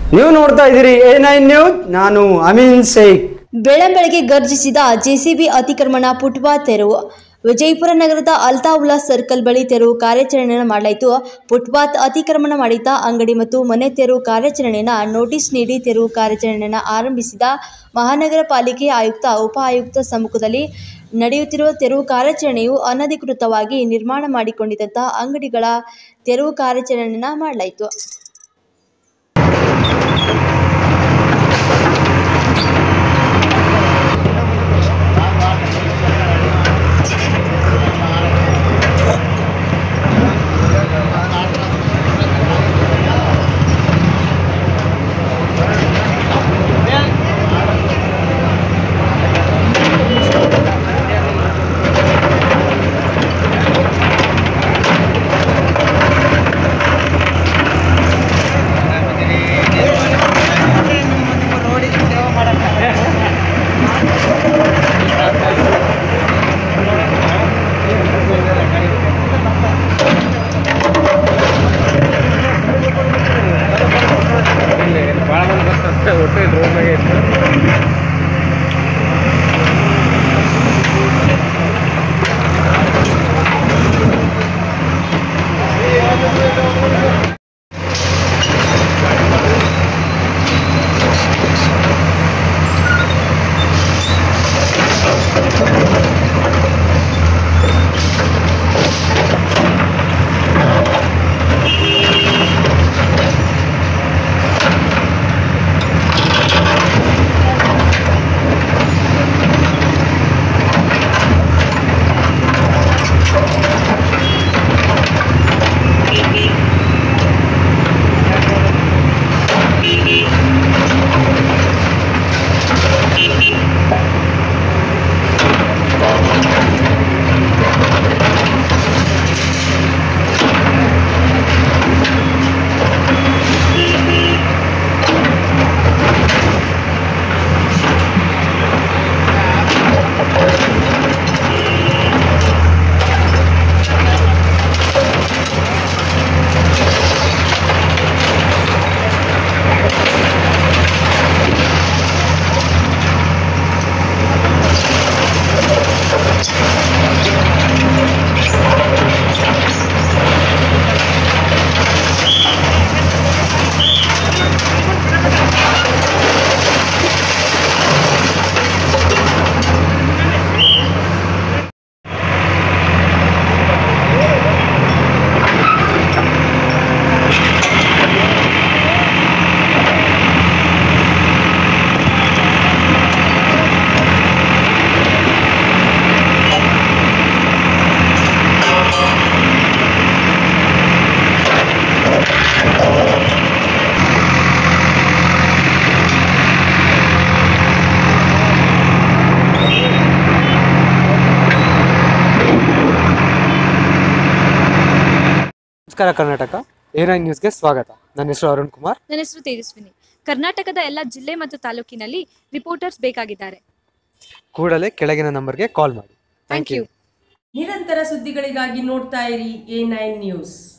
ನೀವು ನೋಡ್ತಾ ಇದ್ದೀರಿ A9 ನ್ಯೂಸ್. ನಾನು ಅಮೀನ್ ಶೇಖ್. ಬೆಳಂಬೆಳಗ್ಗೆ ಗರ್ಜಿಸಿದ ಜೆಸಿಬಿ ಅತಿಕ್ರಮಣ ಫುಟ್ಪಾತ್ ತೆರವು. ವಿಜಯಪುರ ನಗರದ ಅಲ್ತಾವುಲ್ಲಾ ಸರ್ಕಲ್ ಬಳಿ ತೆರವು ಕಾರ್ಯಾಚರಣೆಯನ್ನು ಮಾಡಲಾಯಿತು. ಫುಟ್ಪಾತ್ ಅತಿಕ್ರಮಣ ಮಾಡಿದ್ದ ಅಂಗಡಿ ಮತ್ತು ಮನೆ ತೆರವು ಕಾರ್ಯಾಚರಣೆಯನ್ನು ನೋಟಿಸ್ ನೀಡಿ ತೆರವು ಕಾರ್ಯಾಚರಣೆಯನ್ನು ಆರಂಭಿಸಿದ ಮಹಾನಗರ ಪಾಲಿಕೆ ಆಯುಕ್ತ ಉಪ ಆಯುಕ್ತ ಸಮ್ಮುಖದಲ್ಲಿ ನಡೆಯುತ್ತಿರುವ ತೆರವು ಕಾರ್ಯಾಚರಣೆಯು ಅನಧಿಕೃತವಾಗಿ ನಿರ್ಮಾಣ ಮಾಡಿಕೊಂಡಿದ್ದಂಥ ಅಂಗಡಿಗಳ ತೆರವು ಕಾರ್ಯಾಚರಣೆಯನ್ನು ಮಾಡಲಾಯಿತು. ನಮಸ್ಕಾರ ಕರ್ನಾಟಕ A9 ನ್ಯೂಸ್ಗೆ ಸ್ವಾಗತ. ನನ್ನ ಹೆಸರು ಅರುಣ್ ಕುಮಾರ್. ನನ್ನ ಹೆಸರು ತೇಜಸ್ವಿನಿ. ಕರ್ನಾಟಕದ ಎಲ್ಲ ಜಿಲ್ಲೆ ಮತ್ತು ತಾಲೂಕಿನಲ್ಲಿ ರಿಪೋರ್ಟರ್ಸ್ ಬೇಕಾಗಿದ್ದಾರೆ. ಕೂಡಲೇ ಕೆಳಗಿನ ನಂಬರ್ಗೆ ಕಾಲ್ ಮಾಡಿ. Thank you. ನಿರಂತರ ಸುದ್ದಿಗಳಿಗಾಗಿ ನೋಡ್ತಾ ಇರಿ A9 ನ್ಯೂಸ್.